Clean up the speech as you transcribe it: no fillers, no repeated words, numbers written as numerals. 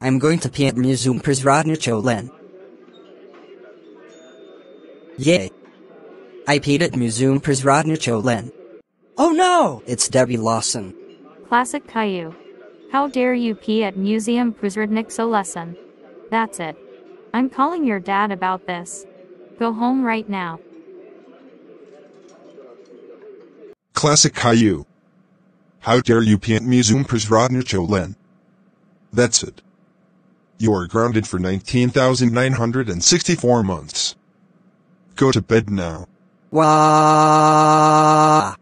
I'm going to pee at Muzeum Przyrodniczo, Len. Yay. I peed at Muzeum Przyrodniczo, Len. Oh no! It's Debbie Lawson. Classic Caillou. How dare you pee at Muzeum Przyrodniczo lesson? That's it. I'm calling your dad about this. Go home right now. Classic Caillou. How dare you pee at Muzeum Przyrodniczo, Len? That's it. You are grounded for 19,964 months. Go to bed now. Wah!